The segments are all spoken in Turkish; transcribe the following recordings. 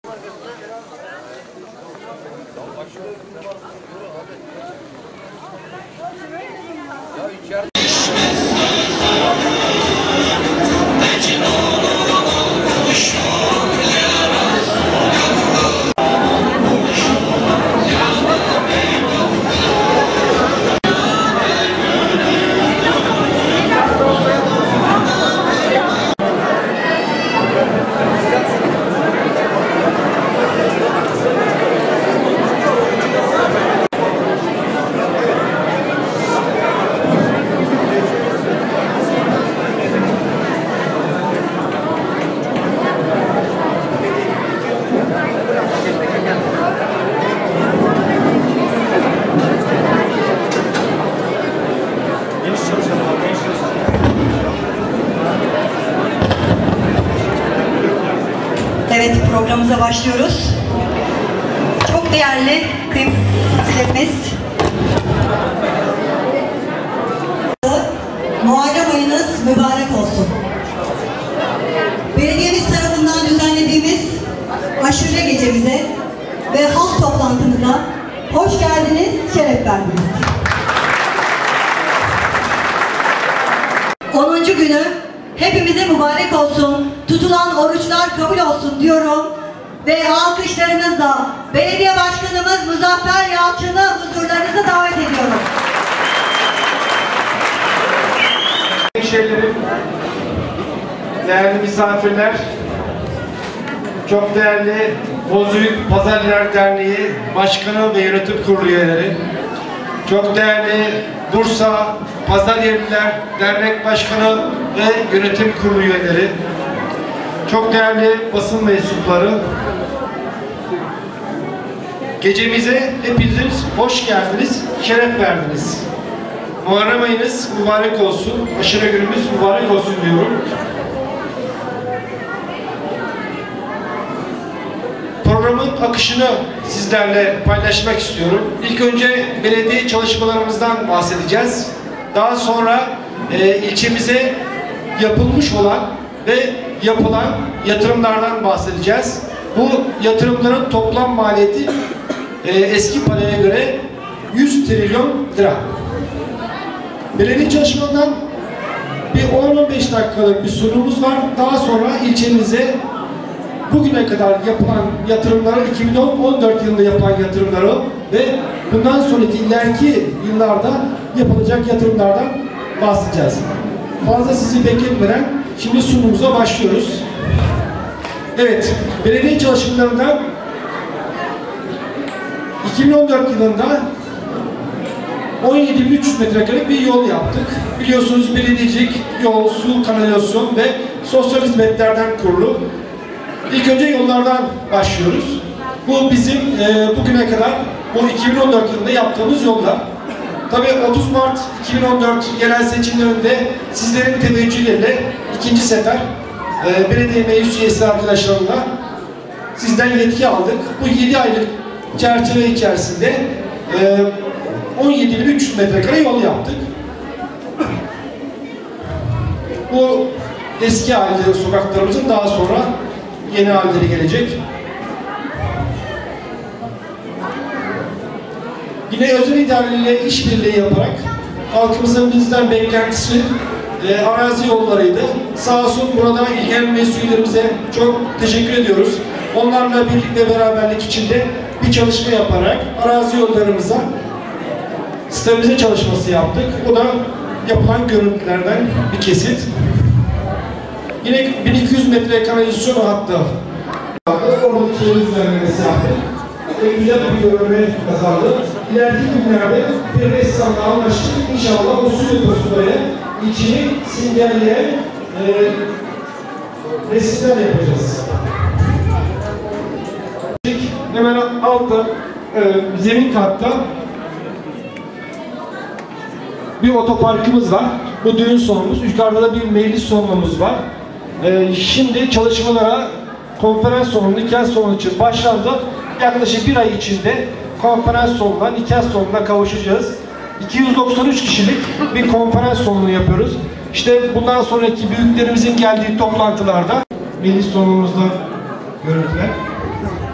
Evet, programımıza başlıyoruz. Çok değerli kıymetlerimiz, Muharrem ayınız mübarek olsun. Belediyemiz tarafından düzenlediğimiz aşure gecemize ve halk toplantımıza hoş geldiniz, şeref verdiniz. 10. günü hepimize mübarek olsun, tutulan oruçlar kabul olsun diyorum ve alkışlarınızla Belediye Başkanımız Muzaffer Yalçın'ı huzurlarınıza davet ediyorum. Hemşehrilerim, değerli misafirler, çok değerli Bozüyük Pazarlar Derneği Başkanı ve Yönetim Kurulu üyeleri, çok değerli Bursa Pazaryerliler Dernek Başkanı ve Yönetim Kurulu üyeleri, çok değerli basın mensupları, gecemize hepiniz hoş geldiniz, şeref verdiniz. Muharrem ayınız mübarek olsun, aşure günümüz mübarek olsun diyorum. Programın akışını sizlerle paylaşmak istiyorum. İlk önce belediye çalışmalarımızdan bahsedeceğiz. Daha sonra ilçemize yapılmış olan ve yapılan yatırımlardan bahsedeceğiz. Bu yatırımların toplam maliyeti eski paraya göre 100 trilyon lira. Belediye çalışmalarından bir 10-15 dakikalık bir sunumumuz var. Daha sonra ilçemize bugüne kadar yapılan yatırımları, 2014 yılında yapılan yatırımları ve bundan sonraki ileriki yıllarda yapılacak yatırımlardan bahsedeceğiz. Fazla sizi bekletmeden şimdi sunumumuza başlıyoruz. Evet, belediye çalışmalarından 2014 yılında 17.300 metrekarelik bir yol yaptık. Biliyorsunuz belediyecilik, yol, su, kanalizasyon ve sosyal hizmetlerden kurulu. İlk önce yollardan başlıyoruz. Bu bizim bugüne kadar bu 2014 yılında yaptığımız yollar. Tabii 30 Mart 2014 yerel seçimlerinde sizlerin teveccühleriyle ikinci sefer belediye meclis üyesi arkadaşlarımla sizden yetki aldık. Bu 7 aylık çerçeve içerisinde 17.300 metrekare yol yaptık. Bu eski halleri sokaklarımızın daha sonra yeni halleri gelecek. Yine özel idareyle işbirliği yaparak halkımızın bizden beklentisi arazi yollarıydı. Sağ olsun burada ilgilenen mesullerimize çok teşekkür ediyoruz. Onlarla birlikte beraberlik içinde bir çalışma yaparak arazi yollarımıza stabilize çalışması yaptık. O da yapılan görüntülerden bir kesit. Yine 1200 metre kanalizasyon hattı. Orada çevre düzenlemesi yaptık. Güzel bir görünme kazandı. İleriki günlerde bir ressamla anlaştık. İnşallah o su deposuları içini simgeleyen resimler yapacağız. Hemen altta zemin katta bir otoparkımız var. Bu düğün salonumuz. Yukarıda da bir meclis salonumuz var. Şimdi çalışmalara konferans salonu, nikah salonu için başlandı. Yaklaşık bir ay içinde konferans salonuna, nikah salonuna kavuşacağız. 293 kişilik bir konferans salonu yapıyoruz. İşte bundan sonraki büyüklerimizin geldiği toplantılarda meclis salonumuzda görüntüler.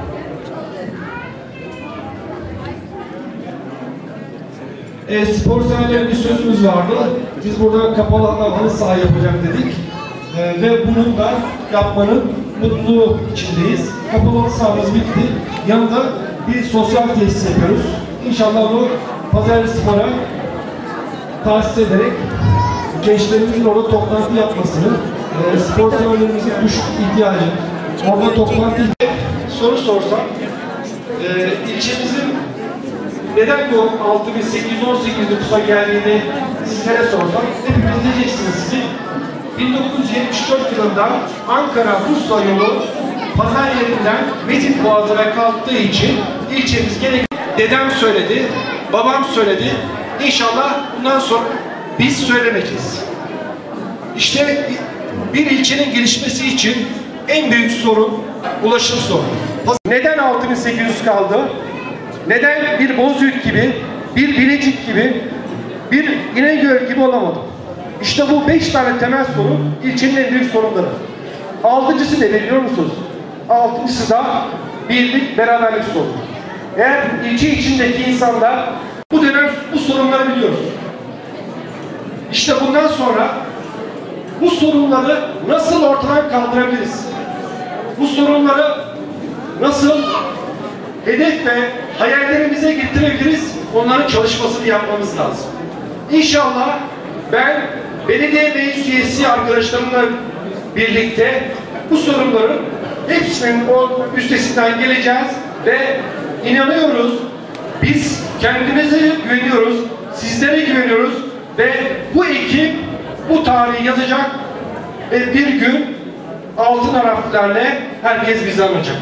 Spor severlere bir sözümüz vardı. Biz burada kapalı halı saha yapacak dedik. Ve bunu da yapmanın mutluluğu içindeyiz. Kapalı halı sahamız bitti. Yanında bir sosyal tesis yapıyoruz. İnşallah onu Pazarcık Spor'a tahsis ederek gençlerimizin orada toplantı yapmasını, spor severlerimizin düşük ihtiyacı, orada toplantı soru sorsam, ilçemizin neden bu 6818 nüfusa geldiğini sizlere sorsam, hepiniz diyeceksiniz ki 1974 yılında Ankara-Bursa yolu pazar yerinden Metin Boğazı'na kalktığı için ilçemiz gerek dedem söyledi, babam söyledi. İnşallah bundan sonra biz söylemeyeceğiz. İşte bir ilçenin gelişmesi için en büyük sorun ulaşım sorunu. Neden 6800 kaldı? Neden bir Bozüyük gibi, bir Bilecik gibi, bir İnegöl gibi olamadı? İşte bu 5 tane temel sorun ilçenin en büyük sorunları. Altıncısı ne biliyor musunuz? Altıncısı da birlik, beraberlik sorunu. Eğer ilçe içindeki insanlar bu dönem bu sorunları biliyoruz. İşte bundan sonra bu sorunları nasıl ortadan kaldırabiliriz? Bu sorunları nasıl hedef ve hayallerimize getirebiliriz? Onların çalışmasını yapmamız lazım. İnşallah ben belediye meclis üyesi arkadaşlarımla birlikte bu sorunların hepsinin üstesinden geleceğiz ve inanıyoruz. Biz kendimize güveniyoruz, sizlere güveniyoruz ve bu ekip bu tarihi yazacak ve bir gün altın harflerle herkes bizi anacak.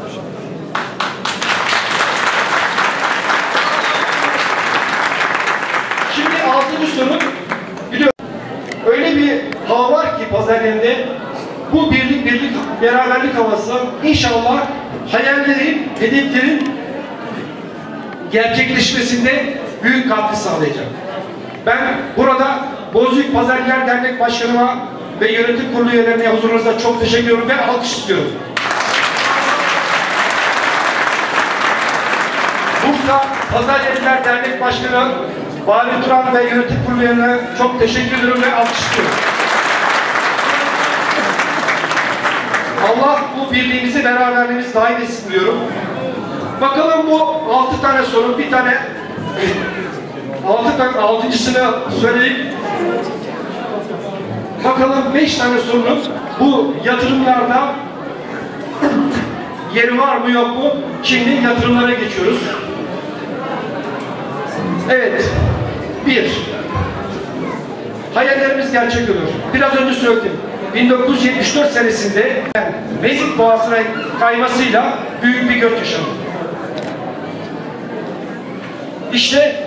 Şimdi 6. soru, biliyorum öyle bir hava var ki pazar yerinde, bu birlik beraberlik havası inşallah hayallerin, hedeflerin gerçekleşmesinde büyük katkı sağlayacak. Ben burada Bozüyük Pazarcılar Dernek Başkanıma ve yönetim kurulu üyelerine huzurunuzda çok teşekkür ediyorum ve alkış istiyorum. Bursa Pazarcılar Dernek Başkanı Vali Turan ve yönetim kurulu üyelerine çok teşekkür ediyorum ve alkış istiyorum. Allah bu birliğimizi, beraberliğimizi daim etsin diyorum. Bakalım bu 6 tane sorun, bir tane 6.'sını söyleyip bakalım 5 tane sorunun bu yatırımlarda yeri var mı yok mu? Şimdi yatırımlara geçiyoruz. Evet. 1. Hayallerimiz gerçek olur. Biraz önce söyledim. 1974 senesinde Mezit Boğazı'na kaymasıyla büyük bir göç yaşandı. İşte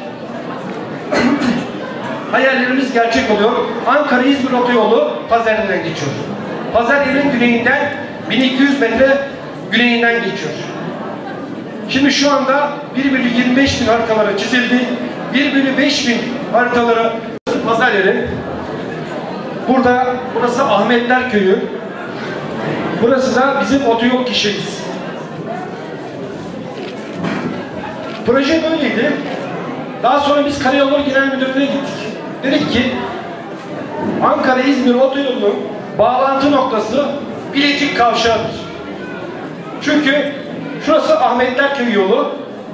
hayallerimiz gerçek oluyor. Ankara-İzmir otoyolu Pazarye'den geçiyor. Pazarye'nin güneyinden 1200 metre güneyinden geçiyor. Şimdi şu anda 1/25.000 haritaları çizildi. 1/5000 haritaları Pazarye'nin. Burası Ahmetler Köyü. Burası da bizim otoyol gişemiz. Proje böyleydi. Daha sonra biz Karayolları Genel Müdürlüğü'ne gittik. Dedik ki Ankara-İzmir otoyolunun bağlantı noktası Bilecik Kavşağı'dır. Çünkü şurası Ahmetler Köyü yolu.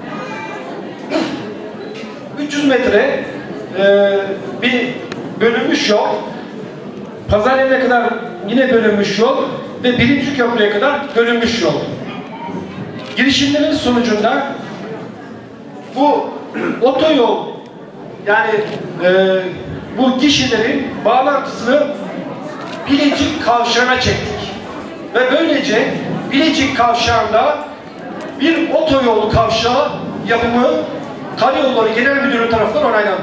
300 metre bir bölünmüş yol. Pazarye'ne kadar yine bölünmüş yol ve 1. köprüye kadar bölünmüş yol. Girişimlerin sonucunda bu otoyol, yani bu gişelerin bağlantısını Bilecik Kavşağı'na çektik. Ve böylece Bilecik Kavşağı'nda bir otoyol kavşağı yapımı Karayolları Genel Müdürlüğü tarafından onaylandı.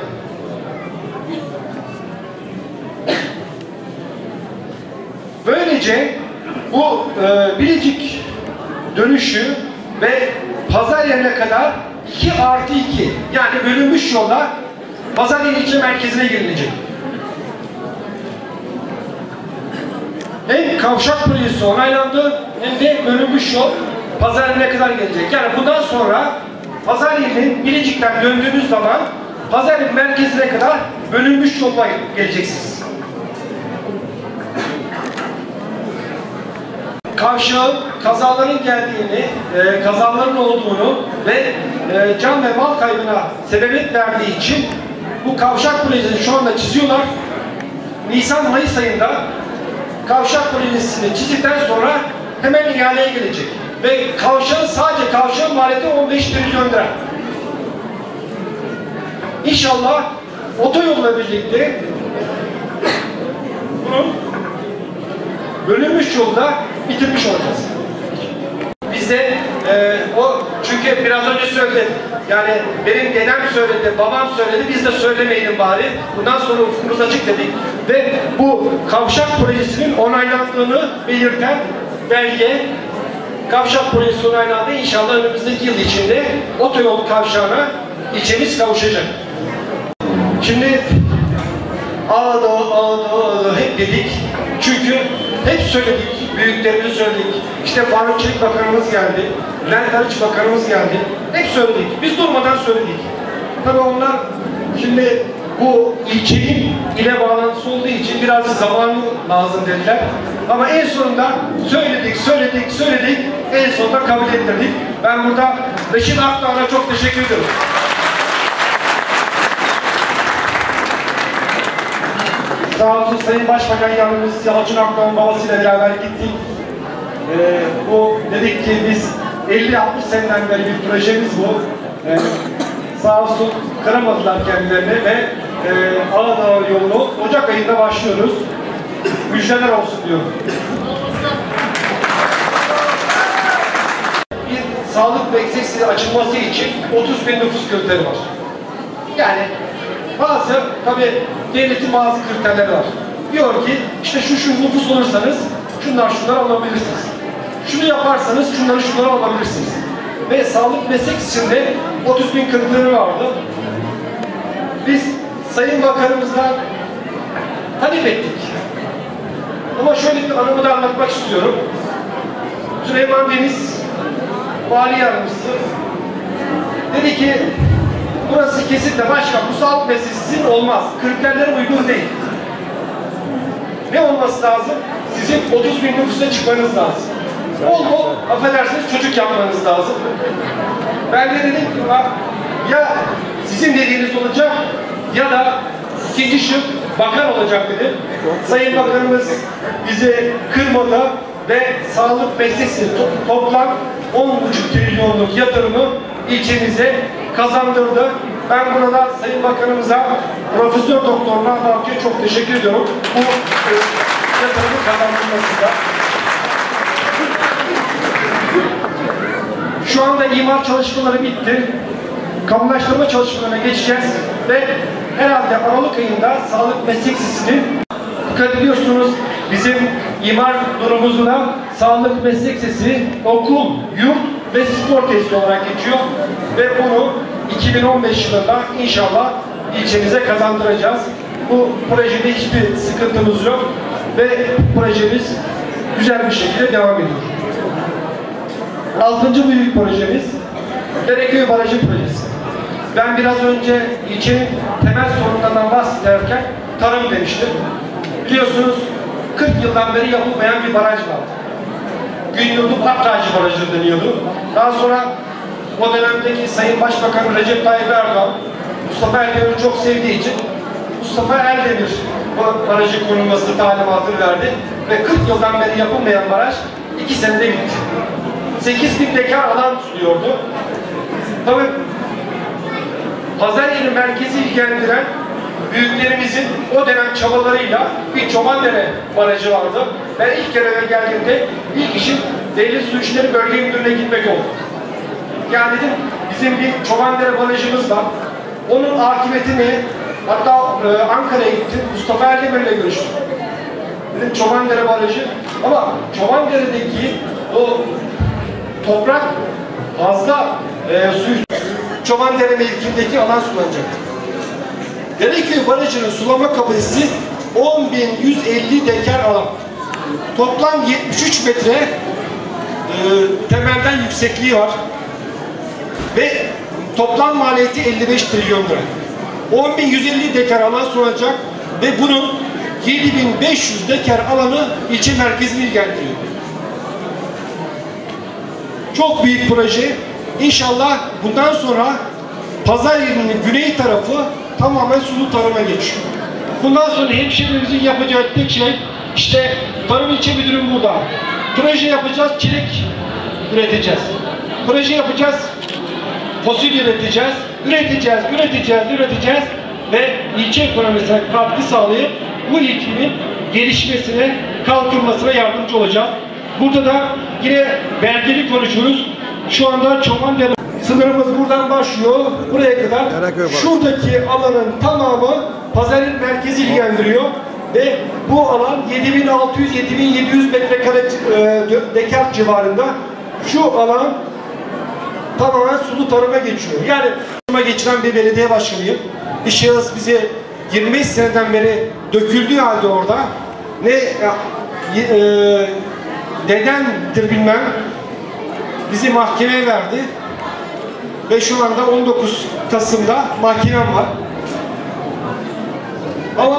Böylece bu Bilecik dönüşü ve Pazarye'ne kadar 2+2, yani bölünmüş yolla Pazarye ilçe merkezine girilecek. Hem kavşak projesi onaylandı hem de bölünmüş yol Pazarye'ne kadar gelecek. Yani bundan sonra Pazarye'nin Bilecik'ten döndüğümüz zaman Pazarın merkezine kadar bölünmüş yolda geleceksiniz. Kavşağın kazaların geldiğini, kazaların olduğunu ve can ve mal kaybına sebebiyet verdiği için bu kavşak projesini şu anda çiziyorlar. Nisan-Mayıs ayında kavşak projesini çizdikten sonra hemen ihaleye gelecek. Ve kavşağın, sadece kavşağın maliyeti 15 trilyon lira. İnşallah otoyolla birlikte bunun bölünmüş yolda bitirmiş olacağız. Biz de o, çünkü biraz önce söyledim. Yani benim dedem söyledi, babam söyledi, biz de söylemeyelim bari. Bundan sonra ufkumuz açık dedik. Ve bu kavşak projesinin onaylandığını belirten belge, kavşak projesi onaylandı. İnşallah önümüzdeki yıl içinde otoyol kavşağına ilçemiz kavuşacak. Şimdi Ağda hep dedik. Çünkü hep söyledik, büyüklerimizi söyledik. İşte Faruk Çelik Bakanımız geldi, Bülent Arıç Bakanımız geldi. Hep söyledik. Biz durmadan söyledik. Tabii onlar şimdi bu ilçenin ile bağlantısı olduğu için biraz zamanı lazım dediler. Ama en sonunda söyledik. En sonunda kabul ettirdik. Ben burada Reşit Akdağ'a çok teşekkür ediyorum. Sağ olsun Sayın Başbakan Yardımcısı Yalçın Akdağ'ın babasıyla beraber gittik. Bu dedik ki biz 50-60 seneden beri bir projemiz bu. Sağ olsun kıramadılar kendilerini ve Ağdağ yolunu Ocak ayında başlıyoruz. Müjdeler olsun diyorum. Bir sağlık bekçisi açılması için 30 bin nüfus kriteri var. Yani bazı tabii devletin bazı kriterleri var. Diyor ki işte şu nüfus olursanız şunlar alabilirsiniz. Şunu yaparsanız şunları alabilirsiniz. Ve sağlık meslek içinde 30 bin kriteri vardı. Biz Sayın Bakanımızdan talep ettik. Ama şöyle bir anımı da anlatmak istiyorum. Süleyman Deniz, Vali Yardımcısı, dedi ki burası kesinlikle başkan, bu sağlık meselesinin olmaz. Kriterlere uygun değil. Ne olması lazım? Sizin 30 bin nüfusa çıkmanız lazım. Bol affedersiniz çocuk yapmanız lazım. Ben de dedim ki ya sizin dediğiniz olacak ya da ikinci şık bakan olacak dedim. Sayın Bakanımız bizi kırmadı ve sağlık meselesi toplam 10,5 trilyonluk yatırımı ilçemize kazandırdı. Ben burada Sayın Bakanımıza, Profesör Doktor Nahbaki'ye çok teşekkür ediyorum. Bu yatırımı kazandırmasında. Şu anda imar çalışmaları bitti. Kamulaştırma çalışmalarına geçeceğiz ve herhalde Aralık ayında sağlık meslek lisesinin, dikkat ediyorsunuz bizim imar durumumuzda sağlık meslek lisesi okul, yurt ve spor tesisi olarak geçiyor ve bunu 2015 yılında inşallah ilçemize kazandıracağız. Bu projede hiçbir sıkıntımız yok ve projemiz güzel bir şekilde devam ediyor. 6. büyük projemiz Dereköy Barajı projesi. Ben biraz önce ilçenin temel sorunlarından bahsederken tarım demiştim. Biliyorsunuz 40 yıldan beri yapılmayan bir baraj vardı. Günyurdu Patracı Barajı deniyordu. Daha sonra o dönemdeki Sayın Başbakan Recep Tayyip Erdoğan, Mustafa Erdemir'i çok sevdiği için Mustafa Eldemir bu barajı konulması talimatını verdi ve 40 yıldan beri yapılmayan baraj 2 senede bitti. 8.000 dekar alan tutuluyordu. Tabii Pazarjeli merkezi ilgilendiren büyüklerimizin o dönem çabalarıyla bir Çobandere Barajı vardı. Ben ilk göreve geldiğimde ilk işim Devlet Su İşleri Bölge Müdürlüğü'ne gitmek oldu. Yani dedim bizim bir Çobandere Barajımız var. Onun akıbetini hatta Ankara'ya gittim. Mustafa Erdemir'le görüştüm. Dedim Çobandere Barajı ama Çobandere'deki o toprak fazla su Çobandere mevkindeki alan sulanacak. Dereköy Barajı'nın sulama kapasitesi 10.150 dekar alan. Toplam 73 metre temelden yüksekliği var. Ve toplam maliyeti 55 trilyon lira. 10.150 dekar alan sunacak ve bunun 7.500 dekar alanı ilçe merkezini ilgilendiriyor. Çok büyük proje. İnşallah bundan sonra pazar yerinin güney tarafı tamamen sulu tarıma geçiyor. Bundan sonra hemşehrilerimizin yapacağı tek şey, işte tarım ilçe müdürüm burada. Proje yapacağız, çilek üreteceğiz. Proje yapacağız, fasulye üreteceğiz, üreteceğiz ve ilçe ekonomisine katkı sağlayıp bu ilçenin gelişmesine, kalkınmasına yardımcı olacağız. Burada da yine belgeli konuşuyoruz. Şu anda Çomandere sınırımız buradan başlıyor, buraya kadar. Şuradaki alanın tamamı pazarın merkezi ilgilendiriyor ve bu alan 7.600-7.700 metrekare dekar civarında. Şu alan tamamen sulu tarıma geçiyor. Yani tarıma geçiren bir belediye başkanıyım. Bir şahıs bize 25 seneden beri döküldüğü halde orada nedendir bilmem bizi mahkemeye verdi ve şu anda 19 Kasım'da mahkemem var. Ama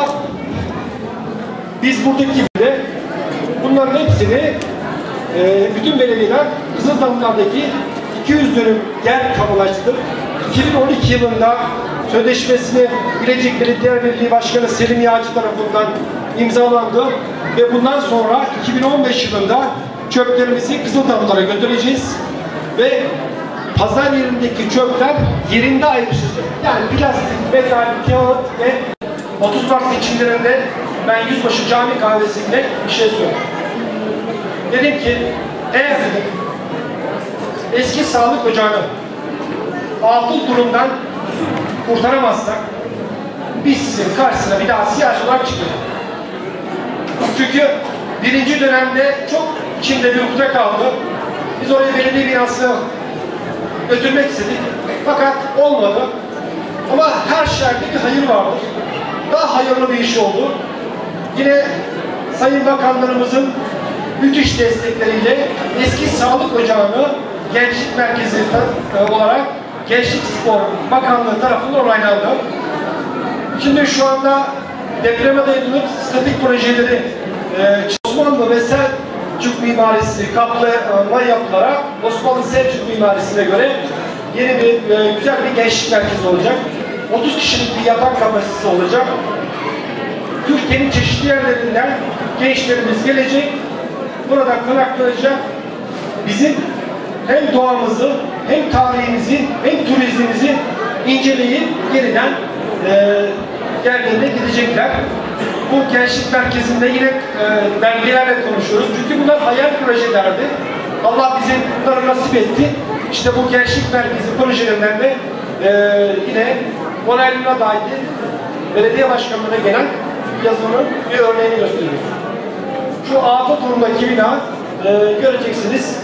biz buradaki gibi bunların hepsini bütün belediyeler Kızıldamlar'daki 200 dönüm yer kamulaştırdık. 2012 yılında sözleşmesini Bilecik Belediye Birliği Başkanı Selim Yağcı tarafından imzalandı ve bundan sonra 2015 yılında çöplerimizi Kızıldamlar'a götüreceğiz ve pazar yerindeki çöpler yerinde ayrışacak. Yani plastik, metal, kağıt ve 30 Mart seçimlerinde ben Yüzbaşı Cami Kahvesi'nde bir şey söyledim. Dedim ki eğer eski sağlık ocağını altın durumdan kurtaramazsak biz sizin karşısına bir daha siyasi olarak çıkıyoruz. Çünkü birinci dönemde çok içinde bir ukde kaldı. Biz oraya belediye binasını götürmek istedik. Fakat olmadı. Ama her şerde bir hayır vardır. Daha hayırlı bir iş oldu. Yine Sayın Bakanlarımızın müthiş destekleriyle eski sağlık ocağını gençlik merkezi olarak Gençlik Spor Bakanlığı tarafından onaylandı. Şimdi şu anda depreme dayanıklı statik projeleri Osmanlı ve Selçuk mimarisi kaplama yapılarak Osmanlı Selçuk mimarisine göre yeni bir güzel bir gençlik merkezi olacak. 30 kişilik bir yatak kapasitesi olacak. Türkiye'nin çeşitli yerlerinden gençlerimiz gelecek. Burada konaklanacak. Bizim hem doğamızı, hem tarihimizi, hem turizmimizi inceleyip yeniden yerlerine gidecekler. Bu gençlik merkezinde yine belgelerle konuşuyoruz. Çünkü bunlar hayal projelerdi. Allah bize bunları nasip etti. İşte bu gençlik merkezi projelerinden de yine onaylarına dair belediye başkanlığına gelen yazının bir örneğini gösteriyoruz. Şu Ağda Turum'daki bina göreceksiniz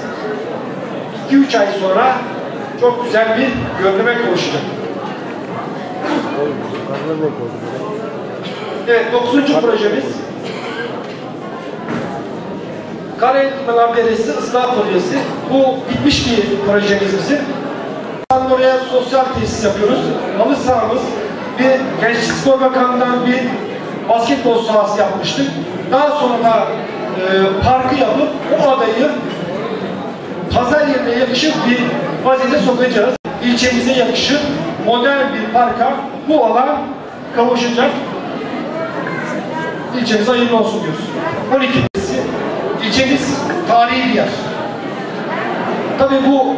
2-3 ay sonra çok güzel bir görünüme kavuşacak. Evet, 9. projemiz Karayelmalar Deresi ıslah projesi. Bu bitmiş bir projemiz bizim. Oraya sosyal tesis yapıyoruz. Halı sahamız, bir Gençlik Spor Bakanlığı'ndan bir basketbol sahası yapmıştık. Daha sonra da parkı yapıp bu adayı pazar yerine yakışık bir vaziyete sokacağız. İlçemize yakışık modern bir parka bu alan kavuşacak. İlçemize hayırlı olsun diyoruz. 12'si ilçemiz tarihi bir yer. Tabii bu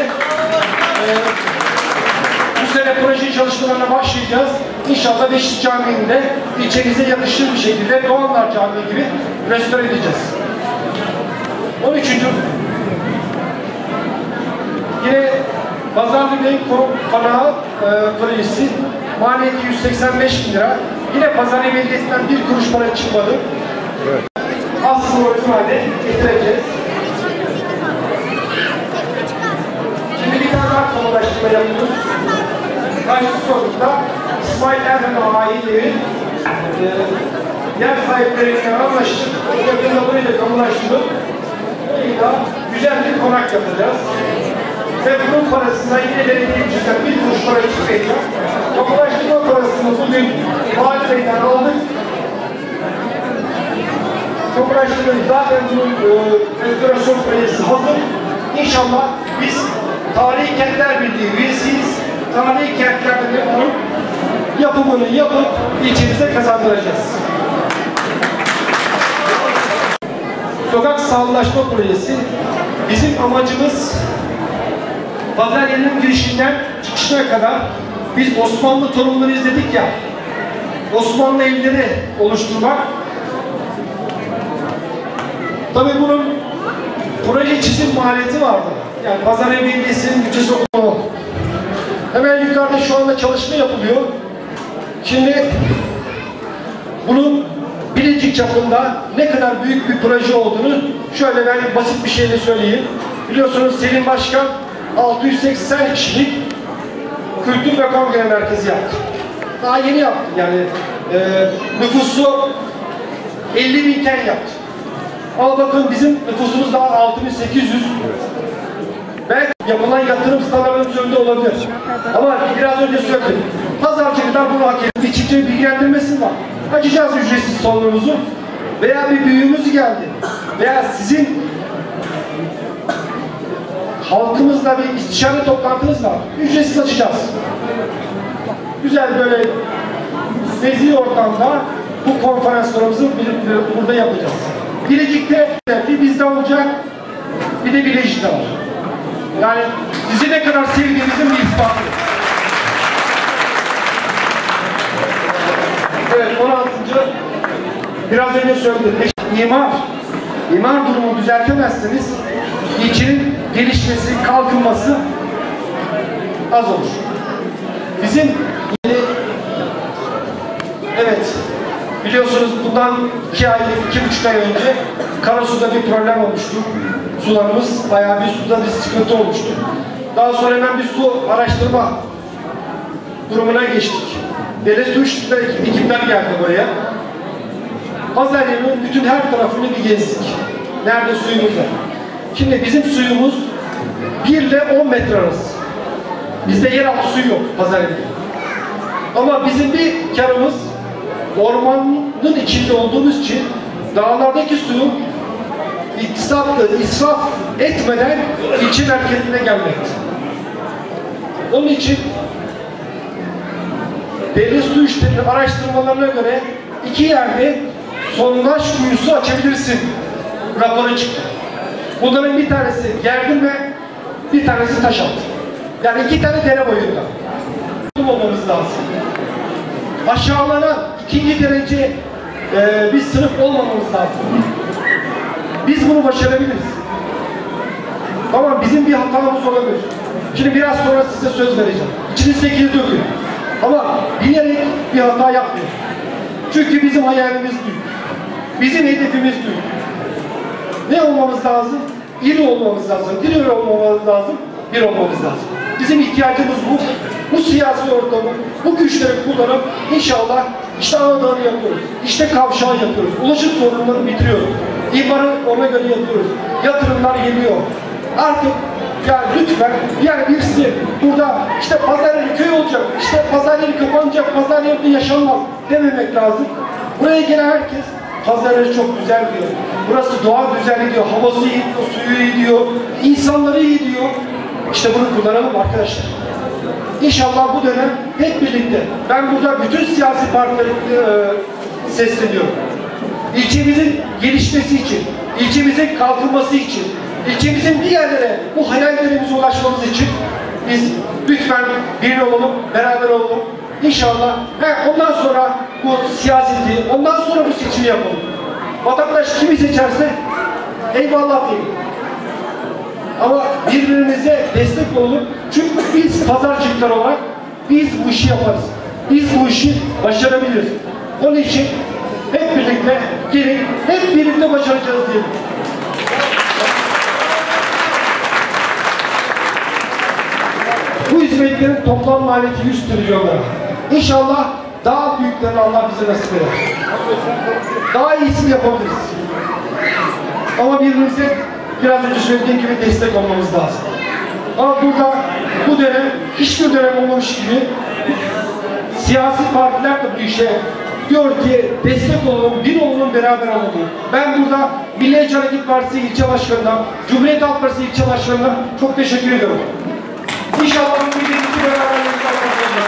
bu sene proje çalışmalarına başlayacağız. İnşallah Beşiktaş Camii'nde ilçemize yakışır bir şekilde Doğanlar Camii gibi restore edeceğiz. 13. Yine Pazarlı Bey Konağı projesi maliyeti 185 bin lira. Yine Pazarlı Belediyesi'nden bir kuruş para çıkmadı. Evet. Az sonra hale getireceğiz. Şimdi bir tane daha kamulaştırma yapıyoruz. Karşı sorumda İsmail Erdoğan aileleri yer sahipleriyle anlaştık. Yakında burayı da kamulaştırdık. Burada güzel bir konak yapacağız. Ve bunun parasından yine belediye yüzünden bir kuruş para çıkmayacak. Kamulaştırma parası sınıfı bugün Valideyden aldık. Çok uğraştırıyoruz. Zaten bunun restorasyon projesi hazır. İnşallah biz Tarihi Kentler Birliği üyesiyiz. Tarihi kentlerde bunun yapımını yapıp ilçemize kazandıracağız. Sokak sağlamlaşma projesi bizim amacımız pazar yerinin girişinden çıkışına kadar biz Osmanlı torunları izledik ya, Osmanlı evleri oluşturmak. Tabii bunun proje çizim maliyeti vardı. Yani pazar ev belediyesinin bütçesi o. Hemen yukarıda şu anda çalışma yapılıyor. Şimdi bunun Bilecik çapında ne kadar büyük bir proje olduğunu şöyle ben basit bir şeyle söyleyeyim. Biliyorsunuz Selim Başkan 680 kişilik kültür ve kongre merkezi yaptı. Daha yeni yaptı yani nüfusu 50.000 yaptı. Ama bakın bizim nüfusumuz daha 6.800. Belki yapılan yatırım standartlarının üzerinde olabilir. Ama biraz önce söyledim. Pazarcıklar bunu hak ediyor. İçince bilgilendirmesi var. Açacağız ücretsiz salonumuzu. Veya bir büyüğümüz geldi. Veya sizin halkımızla bir istişare toplantınız var. Ücretsiz açacağız. Güzel böyle nezih ortamda bu konferanslarımızı burada yapacağız. Bilecik'te bir bizde olacak, bir de Bilecik'te var. Yani sizi ne kadar sevdiğimizin bir ispatı. Evet, 16. Biraz önce söyledim. İmar durumunu düzeltemezseniz ilçenin gelişmesi, kalkınması az olur. Bizim evet, biliyorsunuz bundan 2 ay, 2,5 ay önce Karasu'da bir problem olmuştu. Sularımız bayağı bir suda bir sıkıntı olmuştu. Daha sonra hemen bir su araştırma durumuna geçtik. Devlet su işletme ekipler geldi buraya. Pazarye'nin bütün her tarafını bir gezdik. Nerede suyumuz var? Şimdi bizim suyumuz 1 ile 10 metre arası. Bizde yeraltı suyu yok Pazarye'de. Ama bizim bir karımız ormanın içinde olduğumuz için dağlardaki suyu israf etmeden ilçe merkezine gelmekte. Onun için devlet su işletme araştırmalarına göre 2 yerde sondaj kuyusu açabilirsin raporu çıktı. Bunların bir tanesi Gerdirme, bir tanesi Taşaltı. Yani 2 tane dere boyunda. Olmamız lazım. Aşağılanan 2. derece bir sınıf olmamamız lazım. Biz bunu başarabiliriz. Ama bizim bir hatamız olabilir. Şimdi biraz sonra size söz vereceğim. İçinizdekini dökün. Ama bilerek bir hata yapmayın. Çünkü bizim hayalimiz büyük. Bizim hedefimiz büyük. Ne olmamız lazım? İri olmamız lazım. Diri olmamız lazım. Bir olmamız lazım. Bizim ihtiyacımız bu. Bu siyasi ortamı, bu güçleri kullanıp inşallah işte Anadolu'yu yapıyoruz. İşte kavşağı yapıyoruz. Ulaşım sorunlarını bitiriyoruz. İmarı ona göre yapıyoruz. Yatırımlar geliyor. Artık yani lütfen yani birisi burada işte Pazaryeli köy olacak, işte Pazaryeli kapanacak, Pazaryeli'de yaşanmaz dememek lazım. Buraya gelen herkes Pazaryeli çok güzel diyor. Burası doğa güzel diyor, havası iyi diyor, suyu iyi diyor, insanları iyi diyor. İşte bunu kullanalım arkadaşlar. İnşallah bu dönem hep birlikte, ben burada bütün siyasi partileri sesleniyorum. İlçemizin gelişmesi için, ilçemizin kalkınması için, ilçemizin bir yerlere bu hayallerimize ulaşmamız için biz lütfen bir olalım, beraber olalım. İnşallah ondan sonra bu siyaseti, ondan sonra bu seçimi yapalım. Vatandaş kimi seçerse eyvallah diyelim. Ama birbirimize destek olalım. Çünkü biz pazarcıklar olarak biz bu işi yaparız. Biz bu işi başarabiliriz. Onun için hep birlikte gelin, hep birlikte başaracağız diyelim. Bu hizmetlerin toplam maliyeti 100 trilyon lira. İnşallah daha büyüklerini Allah bize nasip eder. Daha iyisini yapabiliriz. Ama birbirimize biraz önce söylediğim gibi destek olmamız lazım. Ama burada bu dönem hiçbir dönem olmamış gibi Siyasi partiler de bu işe diyor ki destek olalım, bir olalım, beraber olalım. Ben burada Milliyetçi Hareket Partisi ilçe başkanına, Cumhuriyet Halk Partisi ilçe başkanına çok teşekkür ediyorum. İnşallah bu milleti beraberliğimizi alacağız.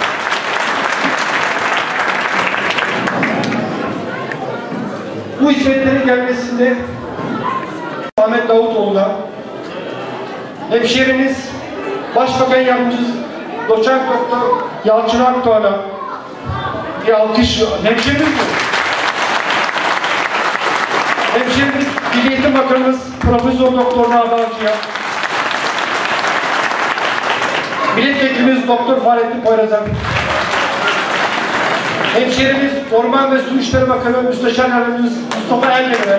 Bu hizmetlerin gelmesinde Ahmet Davutoğlu'na, hemşehrimiz, Başbakan Yardımcısı Doçent Doktor Yalçın Akdoğan'a bir alkış, hemşehrimiz mi? Hemşehrimiz, Milli Eğitim Bakanımız Profesör Doktor Nabancı'ya, Milletvekilimiz Doktor Fahrettin Poyraz'a, hemşehrimiz Orman ve Su İşleri Bakanı Müsteşar Yardımcımız Mustafa Ergen'e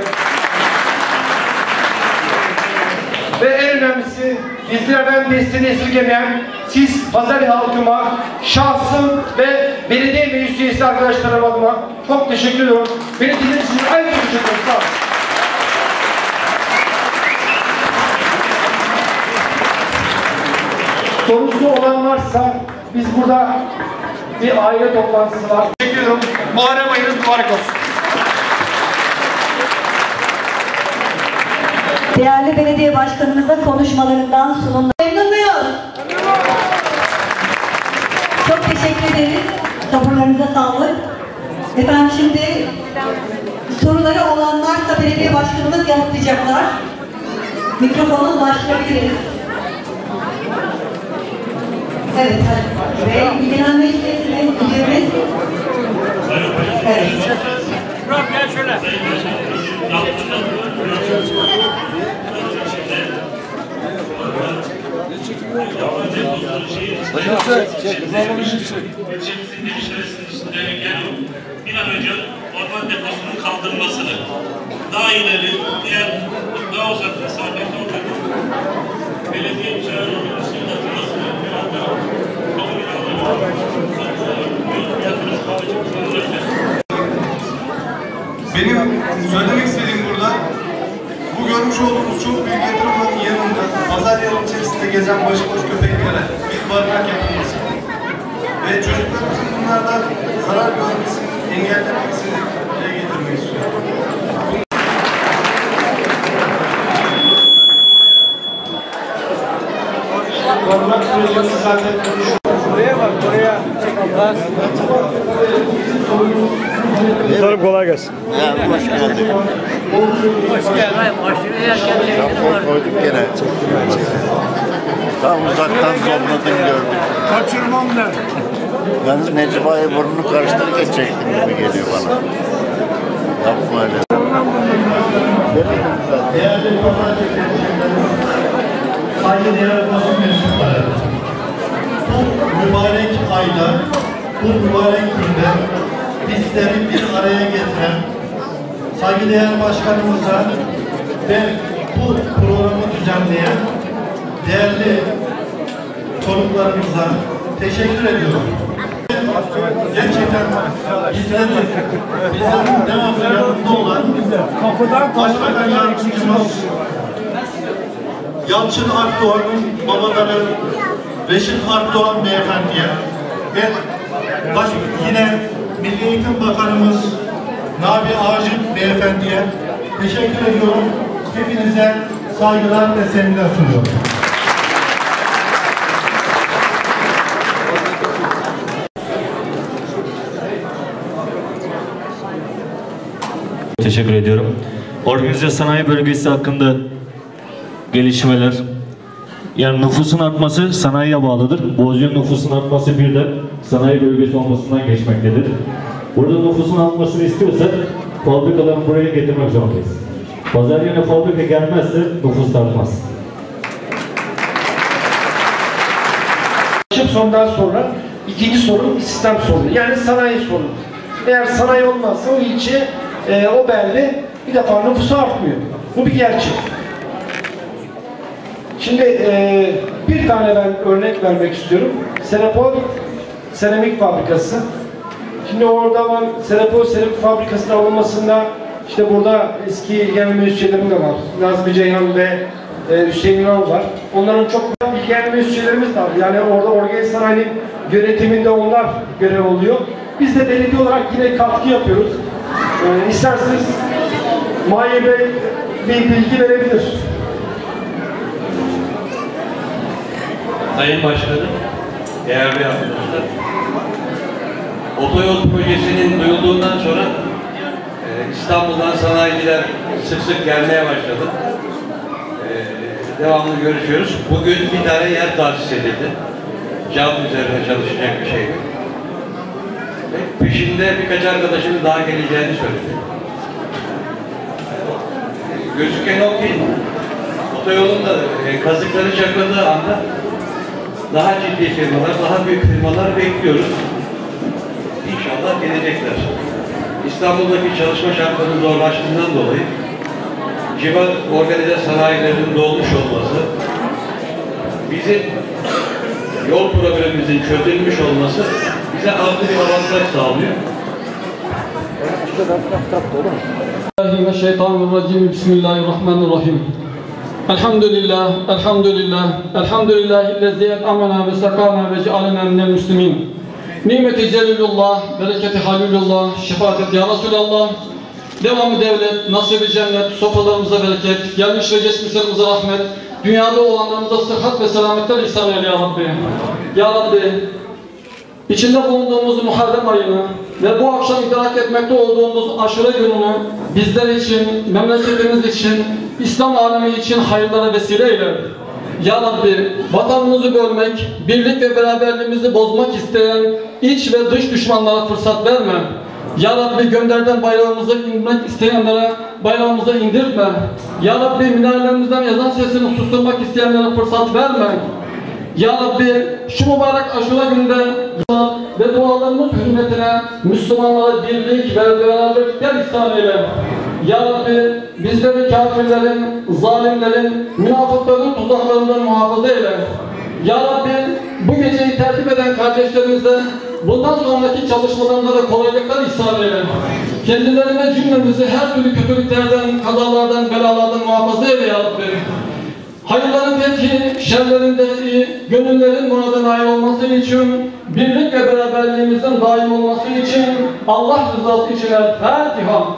ve en önemlisi bizlerden desteğini esirgemeyen siz Pazarlı halkıma, şahsım ve belediye meclis üyesi arkadaşlarım adıma çok teşekkür ediyorum. Beni dinlediğiniz için ayrıca teşekkür ederim. Sağ olun. Sorusu olan varsa biz burada bir aile toplantısı var. Teşekkür ediyorum. Muharrem ayınız mübarek olsun. Değerli belediye başkanımıza konuşmalarından sunumlar. Memnun muyuz? Çok teşekkür ederiz. Sabırlarınıza sağlık. Efendim şimdi soruları olan varsa belediye başkanımız yanıtlayacaklar. Mikrofonu başlayabiliriz. Evet, hadi. Ve ilgilenme isteğiniz, müdürümüz. Evet. Burak gel şöyle. Bir an önce orman deposunun kaldırılmasını, daha ileri, daha uzak mesafede olacak belediye çağrılarının atılmasını benim söylemek istediğim burada, bu görmüş olduğunuz çok büyük yatırımların yanında pazar yeri içerisinde gezen başıboş köpeklere bir barınak yapılması ve çocuklarımızın bunlardan zarar görmesini engellenmesini dile getirmek istiyorum. Barınak projesi zaten Buraya bak, buraya. Muhtarım kolay gelsin. Hoş geldin. Hoş geldin. Aşırı yerken çektim var. Koyduk gene. Tam uzaktan zorladın gördük. Kaçırmam der. Yalnız Necipa'yı burnunu karıştırırken çektim gibi geliyor bana. Yapma öyle. Değerli pazar saygıdeğer basın mensupları, bu mübarek ayda, bu mübarek günde bizleri bir araya getiren saygıdeğer başkanımıza ve bu programı düzenleyen değerli konuklarımıza teşekkür ediyorum. Gerçekten bizlerin devamlı yanında olan Başbakan Yardımcımız Yalçın Akdoğan'ın babaları Reşit Akdoğan beyefendiye ve yine Milli Eğitim Bakanımız Nabi Acil beyefendiye teşekkür ediyorum. Hepinize saygılar ve sevgiler sunuyorum. Teşekkür ediyorum. Organize sanayi bölgesi hakkında gelişmeler, yani nüfusun artması sanayiye bağlıdır. Bozcu'nun nüfusun artması bir de sanayi bölgesi olmasından geçmektedir. Burada nüfusun artmasını istiyorsak fabrikaları buraya getirmek zorundayız. Pazar yerine fabrika gelmezse nüfus da artmaz. Sondan sonra ikinci sorun sistem sorunu, yani sanayi sorunu. Eğer sanayi olmazsa o ilçe, o belde bir defa nüfusu artmıyor. Bu bir gerçek. Şimdi bir tane ben örnek vermek istiyorum. Senepol Seramik Fabrikası. Şimdi orada var, Senepol Seramik Fabrikası'nın alınmasında işte burada eski genel müdürlerim de var. Nazmi Ceyhan ve Hüseyin Ünal var. Onların çok ilgilenme üyelerimiz var. Yani orada organize sanayinin yönetiminde onlar görev oluyor. Biz de belediye olarak yine katkı yapıyoruz. İsterseniz Mahir Bey bir bilgi verebilir. Sayın Başkanım, değerli arkadaşlar, otoyol projesinin duyulduğundan sonra İstanbul'dan sanayiciler sık sık gelmeye başladı. Devamlı görüşüyoruz. Bugün bir tane yer tahsis edildi. Cam üzerine çalışacak bir şeydi. Peşinde birkaç arkadaşının daha geleceğini söyledi. Gözüken o ki otoyolun da kazıkları çakıldığı anda daha ciddi firmalar, daha büyük firmalar bekliyoruz. İnşallah gelecekler. İstanbul'daki çalışma şartlarının zorlaştığından dolayı civar organize sanayilerinin dolmuş olması, bizim yol problemimizin çözülmüş olması bize artı bir avantaj sağlıyor. Euzubillahimineşşeytanirracim. Bismillahirrahmanirrahim. Elhamdülillah, elhamdülillah, elhamdülillahillezî et'amena ve sekâna ve cealena minel müslimîn. Nimeti celilullah, bereketi halilullah, şefaat ya Resulallah. Devamı devlet, nasibi cennet, sofralarımıza bereket, gelmiş ve geçmişlerimize rahmet, dünyada olanlarımıza sıhhat ve selametler ihsan eyle ya Rabbi. Ya Rabbi, içinde bulunduğumuz Muharrem ayını ve bu akşam idrak etmekte olduğumuz aşure gününü bizler için, memleketimiz için, İslam alemi için hayırlara vesile eyle. Ya Rabbi, vatanımızı bölmek, birlik ve beraberliğimizi bozmak isteyen iç ve dış düşmanlara fırsat verme. Ya Rabbi, gönderden bayrağımıza indirmek isteyenlere bayrağımıza indirtme. Ya Rabbi, minarelerimizden ezan sesini susturmak isteyenlere fırsat verme. Ya Rabbi, şu mübarek aşure günde ve dualarımız hürmetine Müslümanlara birlik ve beraberlikler ihsan eyle. Ya Rabbi, bizleri kafirlerin, zalimlerin, münafıkların tuzaklarından muhafaza eyle. Ya Rabbi, bu geceyi tertip eden kardeşlerimize bundan sonraki çalışmalarında da kolaylıklar ihsan eyle. Kendilerine cümlemizi her türlü kötülüklerden, kazalardan, belalardan muhafaza eyle ya Rabbi. Hayırların fethi, şerlerin defi, gönüllerin muradına nail olması için, birlik ve beraberliğimizin daim olması için, Allah rızası için el Fatiha.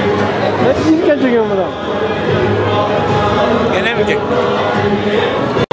Hep ilk gece gömülen. Gene mi çektin?